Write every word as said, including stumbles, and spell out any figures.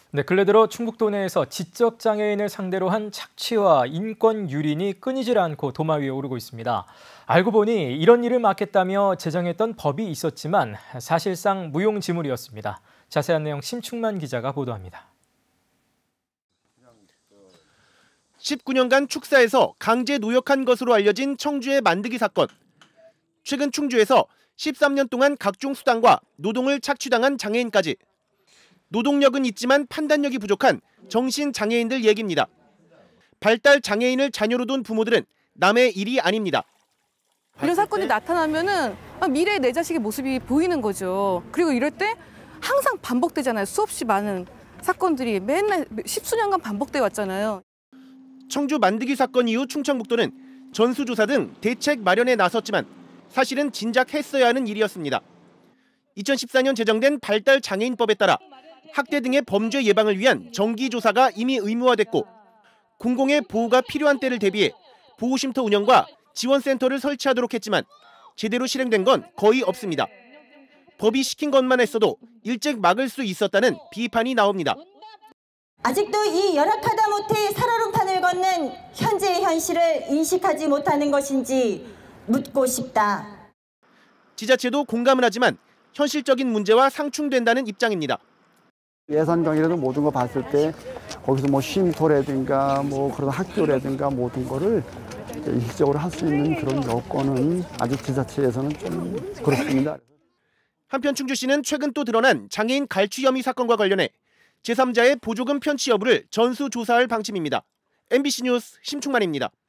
네, 근래 들어 충북도 내에서 지적장애인을 상대로 한 착취와 인권 유린이 끊이질 않고 도마 위에 오르고 있습니다. 알고 보니 이런 일을 막겠다며 제정했던 법이 있었지만 사실상 무용지물이었습니다. 자세한 내용 심충만 기자가 보도합니다. 십구 년간 축사에서 강제 노역한 것으로 알려진 청주의 만드기 사건. 최근 충주에서 십삼 년 동안 각종 수당과 노동을 착취당한 장애인까지. 노동력은 있지만 판단력이 부족한 정신장애인들 얘기입니다. 발달 장애인을 자녀로 둔 부모들은 남의 일이 아닙니다. 이런 사건이 나타나면은 미래의 내 자식의 모습이 보이는 거죠. 그리고 이럴 때 항상 반복되잖아요. 수없이 많은 사건들이 맨날 십수년간 반복돼 왔잖아요. 청주 만드기 사건 이후 충청북도는 전수조사 등 대책 마련에 나섰지만 사실은 진작 했어야 하는 일이었습니다. 이천십사 년 제정된 발달장애인법에 따라 학대 등의 범죄 예방을 위한 정기조사가 이미 의무화됐고 공공의 보호가 필요한 때를 대비해 보호쉼터 운영과 지원센터를 설치하도록 했지만 제대로 실행된 건 거의 없습니다. 법이 시킨 것만 했어도 일찍 막을 수 있었다는 비판이 나옵니다. 아직도 이 열악하다 못해 살얼음판을 걷는 현재의 현실을 인식하지 못하는 것인지 묻고 싶다. 지자체도 공감을 하지만 현실적인 문제와 상충된다는 입장입니다. 예산 경이라도 모든 거 봤을 때 거기서 뭐 쉼터라든가 뭐 그런 학교라든가 모든 거를 일시적으로 할 수 있는 그런 여건은 아직 지자체에서는 좀 그렇습니다. 한편 충주시는 최근 또 드러난 장애인 갈취 혐의 사건과 관련해 제삼자의 보조금 편취 여부를 전수조사할 방침입니다. 엠비씨 뉴스 심충만입니다.